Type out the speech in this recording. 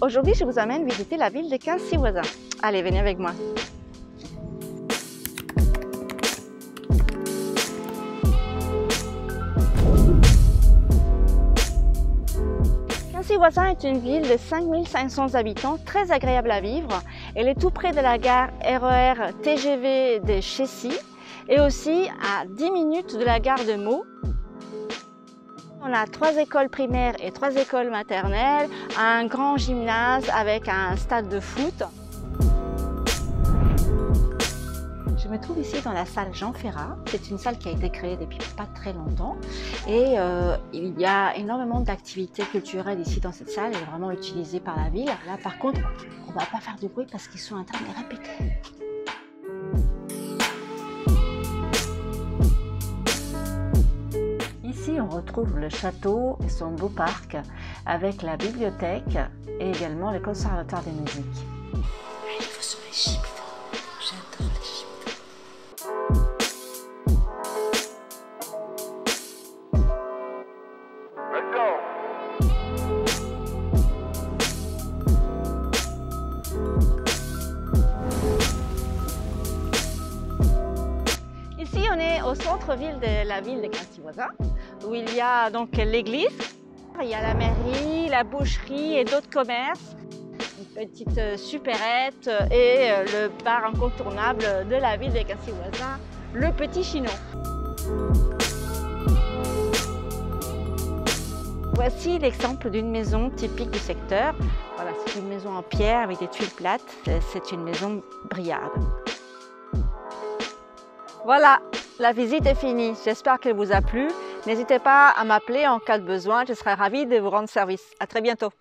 Aujourd'hui, je vous amène visiter la ville de Quincy-Voisins. Allez, venez avec moi. Quincy-Voisins est une ville de 5500 habitants, très agréable à vivre. Elle est tout près de la gare RER TGV de Chessy et aussi à 10 minutes de la gare de Meaux. On a 3 écoles primaires et 3 écoles maternelles, un grand gymnase avec un stade de foot. Je me trouve ici dans la salle Jean Ferrat. C'est une salle qui a été créée depuis pas très longtemps et il y a énormément d'activités culturelles ici dans cette salle. Elle est vraiment utilisée par la ville. Là par contre, on ne va pas faire de bruit parce qu'ils sont en train de répéter. Ici, on retrouve le château et son beau parc avec la bibliothèque et également le conservatoire de musique. Il faut sur l'Égypte. J'adore l'Égypte. Ici, on est au centre-ville de la ville de Quincy-Voisins, où il y a donc l'église, il y a la mairie, la boucherie et d'autres commerces, une petite supérette et le bar incontournable de la ville de Quincy-Voisins, le Petit Chinon. Voici l'exemple d'une maison typique du secteur. Voilà, c'est une maison en pierre avec des tuiles plates, c'est une maison briarde. Voilà, la visite est finie. J'espère qu'elle vous a plu. N'hésitez pas à m'appeler en cas de besoin. Je serai ravie de vous rendre service. À très bientôt.